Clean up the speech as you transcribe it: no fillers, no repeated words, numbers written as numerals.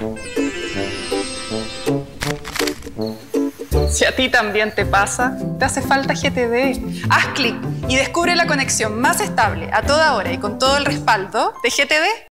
Si a ti también te pasa, te hace falta GTD. Haz clic y descubre la conexión más estable a toda hora y con todo el respaldo de GTD.